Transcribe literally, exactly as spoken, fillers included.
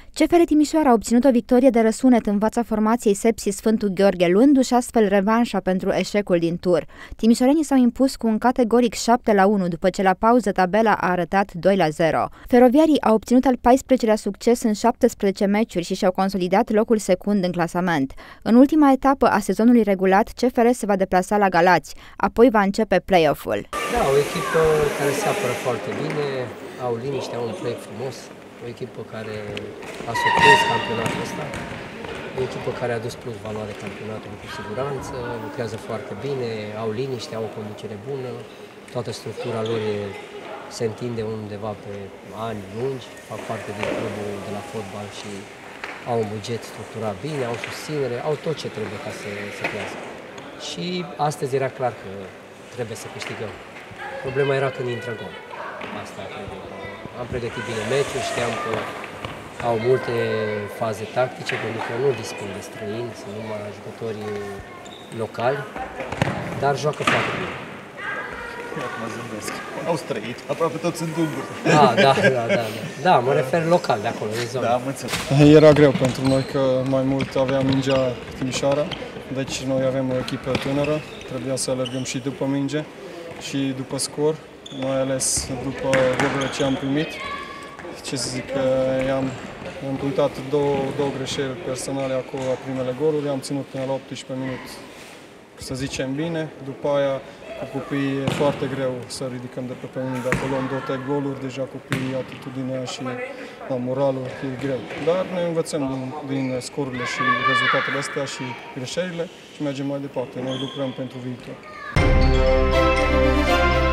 C F R Timișoara a obținut o victorie de răsunet în fața formației Sepsi Sfântul Gheorghe, luându-și astfel revanșa pentru eșecul din tur. Timișorenii s-au impus cu un categoric șapte la unu, după ce la pauză tabela a arătat doi la zero. Feroviarii au obținut al paisprezecelea succes în șaptesprezece meciuri și și-au consolidat locul secund în clasament. În ultima etapă a sezonului regulat, C F R se va deplasa la Galați, apoi va începe play-off-ul. Da, o echipă care se apără foarte bine, au liniște, au un play frumos, o echipă care a surprins campionatul ăsta, o echipă care a dus plus valoare campionatului cu siguranță, lucrează foarte bine, au liniște, au o conducere bună, toată structura lor e, se întinde undeva pe ani lungi, fac parte din clubul de la fotbal și au un buget structurat bine, au susținere, au tot ce trebuie ca să se crească. Și astăzi era clar că trebuie să câștigăm. Problema era când intră gol. Asta trebuie. Am pregătit bine meciul, știam că au multe faze tactice, pentru că nu dispun de străini, sunt numai jucători locali, dar joacă foarte bine. Acum zâmbesc. Au străit, aproape toți sunt unguri. Ah, da, da, da, da. Da, mă refer local, de acolo, în zonă. Da, am înțeles. Era greu pentru noi că mai mult aveam mingea Timișoara, deci noi avem o echipă tânără, trebuia să alergăm și după minge și după scor, mai ales după golurile ce am primit. Ce să zic, i-am am punctat două, două greșeli personale acolo la primele goluri, i-am ținut până la optsprezece minute, să zicem bine, după aia cu copiii e foarte greu să ridicăm de pe pământ, de acolo am două goluri, deja copiii, atitudinea și da, moralul e greu. Dar ne învățăm din, din scorurile și rezultatele astea și greșelile și mergem mai departe. Noi lucrăm pentru viitor.